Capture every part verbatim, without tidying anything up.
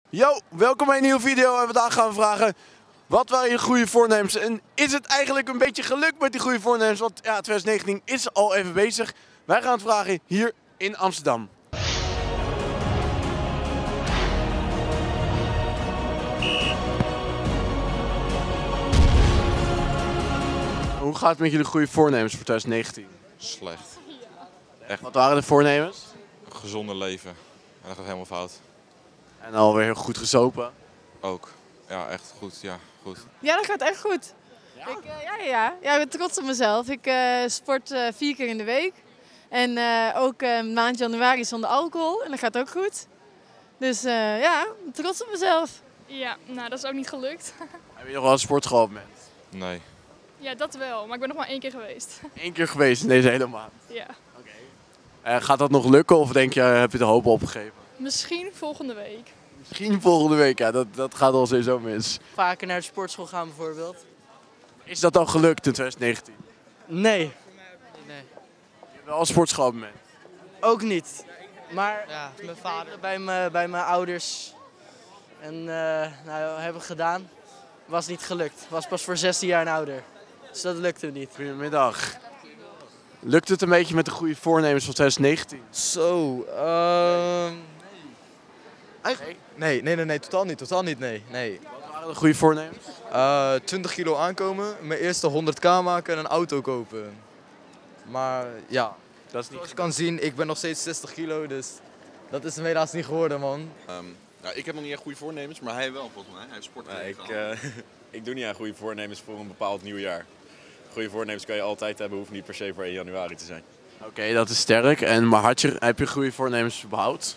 Yo, welkom bij een nieuwe video en vandaag gaan we vragen, wat waren je goede voornemens en is het eigenlijk een beetje gelukt met die goede voornemens? Want ja, twintig negentien is al even bezig. Wij gaan het vragen hier in Amsterdam. Hoe gaat het met jullie goede voornemens voor twintig negentien? Slecht. Wat waren de voornemens? Gezonder leven. En dat gaat helemaal fout. En alweer heel goed gezopen. Ook. Ja, echt goed. Ja, goed. Ja, dat gaat echt goed. Ja, ik, uh, ja, ja, ja. ja, ik ben trots op mezelf. Ik uh, sport uh, vier keer in de week. En uh, ook uh, maand januari zonder alcohol. En dat gaat ook goed. Dus uh, ja, trots op mezelf. Ja, nou dat is ook niet gelukt. Heb je nog wel een sportschool op moment? Nee. Ja, dat wel. Maar ik ben nog maar één keer geweest. Eén keer geweest in deze hele maand. Ja. Okay. Uh, gaat dat nog lukken of denk je, heb je de hoop opgegeven? Misschien volgende week. Misschien volgende week, ja, dat, dat gaat al sowieso mis. Vaker naar de sportschool gaan bijvoorbeeld. Is dat al gelukt in twintig negentien? Nee. Nee. Je hebt wel een sportschool op moment. Ook niet. Maar ja, mijn vader bij, me, bij mijn ouders. En uh, nou, hebben we gedaan. Was niet gelukt. Was pas voor zestien jaar en ouder. Dus dat lukte niet. Goedemiddag. Lukt het een beetje met de goede voornemens van twintig negentien? Zo, ehm Eigenlijk... Nee, nee, nee, nee, totaal niet, totaal niet, nee. nee. Wat waren de goede voornemens? Uh, twintig kilo aankomen, mijn eerste honderd k maken en een auto kopen. Maar ja, Dat is niet zoals je kan zien, ik ben nog steeds zestig kilo, dus dat is hem helaas niet geworden, man. Um, nou, ik heb nog niet echt goede voornemens, maar hij wel volgens mij. Hij heeft sport. Nou, ik, uh, ik doe niet aan goede voornemens voor een bepaald nieuw jaar. Goede voornemens kan je altijd hebben, hoeft niet per se voor één januari te zijn. Oké, okay, dat is sterk. En, maar had je, heb je goede voornemens behoud?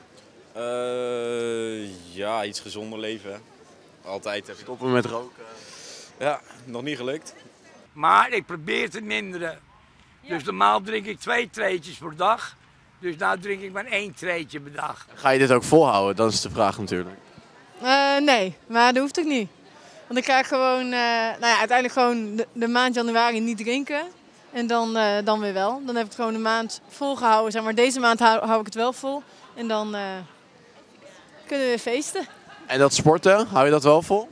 Uh, ja, iets gezonder leven. Hè. Altijd. Heb je... Stoppen met roken? Ja, nog niet gelukt. Maar ik probeer te minderen. Dus normaal drink ik twee treetjes per dag. Dus nu drink ik maar één treetje per dag. Ga je dit ook volhouden? Dat is de vraag natuurlijk. Uh, nee, maar dat hoeft ook niet. Want ik krijg gewoon, uh, nou ja, uiteindelijk gewoon de, de maand januari niet drinken. En dan, uh, dan weer wel. Dan heb ik het gewoon een maand volgehouden. Zeg maar deze maand hou, hou ik het wel vol. En dan uh, kunnen we weer feesten. En dat sporten, hou je dat wel vol?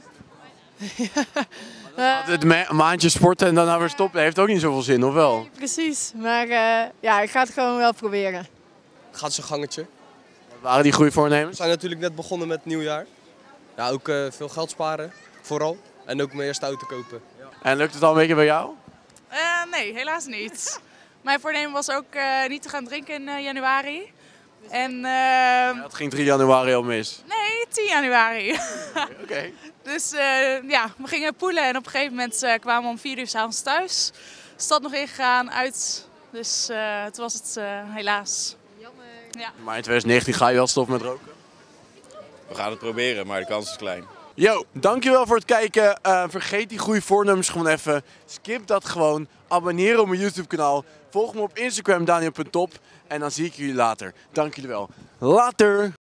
ja. Het ma maandje sporten en dan nou weer stoppen, heeft ook niet zoveel zin, of wel? Nee, precies, maar uh, ja, ik ga het gewoon wel proberen. Gaat zijn gangetje. Wat waren die goede voornemens? We zijn natuurlijk net begonnen met het nieuwjaar. Ja, ook uh, veel geld sparen, vooral. En ook mijn eerste auto kopen. Ja. En lukt het al een beetje bij jou? Uh, nee, helaas niet. Mijn voornemen was ook uh, niet te gaan drinken in uh, januari. En, uh, ja, dat ging drie januari al mis. Nee, tien januari. Oké. Okay. Dus uh, ja, we gingen poelen en op een gegeven moment uh, kwamen we om vier uur 's avonds thuis. Stad nog ingegaan, uit. Dus uh, toen was het uh, helaas. Jammer. Ja. Maar in twintig negentien ga je wel stoppen met roken? We gaan het proberen, maar de kans is klein. Yo, dankjewel voor het kijken. Uh, vergeet die goede voornemens gewoon even. Skip dat gewoon. Abonneer op mijn YouTube kanaal. Volg me op Instagram, Daniel punt top. En dan zie ik jullie later. Dank jullie wel. Later!